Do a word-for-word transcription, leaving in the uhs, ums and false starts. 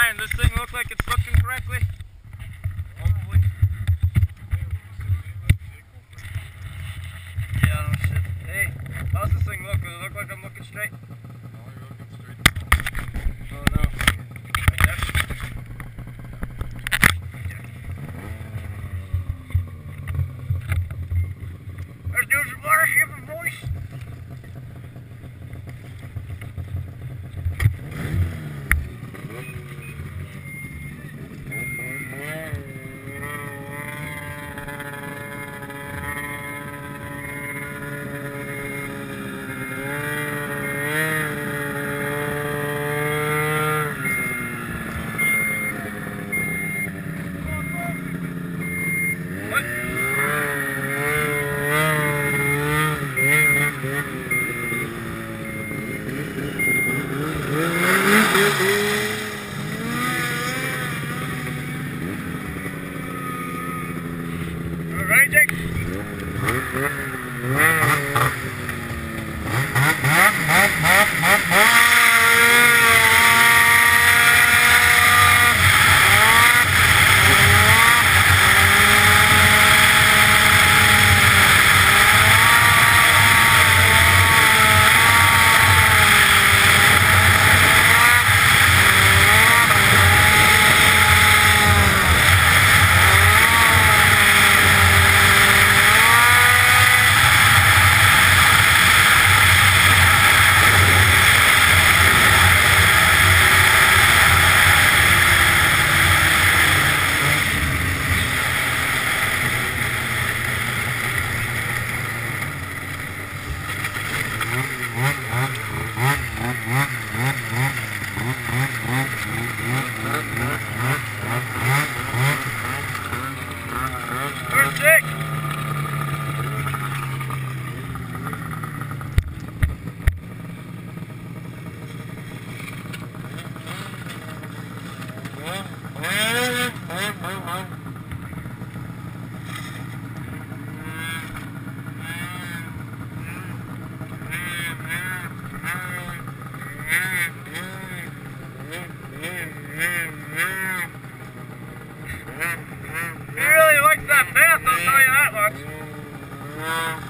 Ryan, does this thing look like it's looking correctly? Hopefully. Yeah, no shit. Hey, how's this thing look? Does it look like I'm looking straight? Oh no. Like that? Let's do some water shipping, boys. Ready, Jake? Where's Jake? He really likes that path, I'll tell you that much.